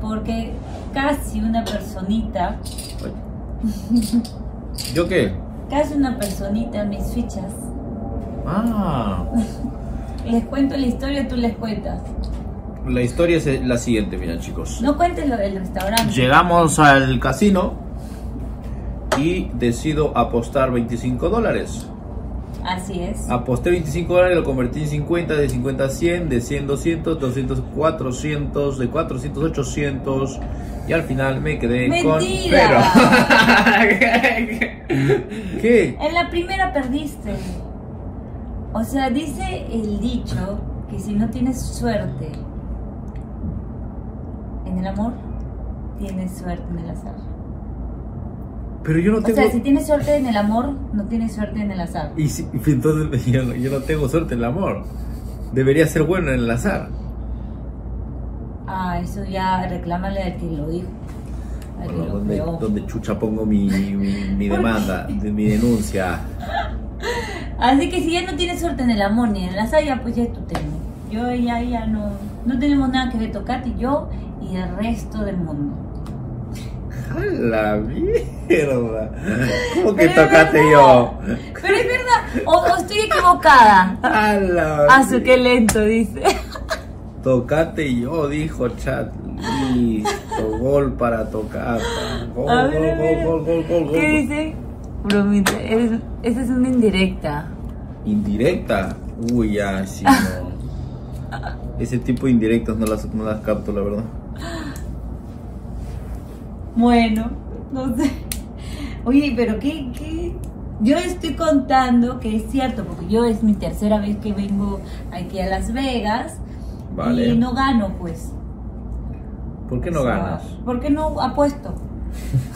porque casi una personita... ¿Yo qué? Casi una personita, mis fichas. Ah. Les cuento la historia, tú les cuentas. La historia es la siguiente, miren chicos. No cuentes lo del restaurante. Llegamos al casino y decido apostar $25. Así es. Aposté $25, lo convertí en 50, de 50 a 100, de 100 200, 200 400, de 400 800 y al final me quedé ¡Mentira! con ¿Qué? En la primera perdiste. O sea, dice el dicho que si no tienes suerte en el amor, tienes suerte en el azar. Pero yo no tengo... O sea, si tienes suerte en el amor, no tienes suerte en el azar. Y si, entonces yo no tengo suerte en el amor. Debería ser bueno en el azar. Ah, eso ya reclámale al que lo dijo. Al que Bueno, lo creó. ¿dónde chucha pongo mi demanda, mi denuncia? Así que si ya no tienes suerte en el amor ni en el azar, ya pues ya es tu tema. Yo ya no tenemos nada que ver, Tocati, yo y el resto del mundo. ¡A la mierda! ¿Cómo que Pero Tocate es yo? Pero es verdad, o estoy equivocada. ¡A la Ah, su qué lento, dice. Tocate yo, dijo Chat. Listo, gol para Tocata. Gol, A ver, gol. ¿Qué dice? Bromita, esa es una indirecta. ¿Indirecta? Uy, ya, sí, no. Ese tipo de indirectas no las capto, la verdad. Bueno, no sé. Oye, pero ¿qué? Yo estoy contando que es cierto, porque yo es mi tercera vez que vengo aquí a Las Vegas. Vale. Y no gano, pues. ¿Por qué no ganas? ¿Por qué no apuesto?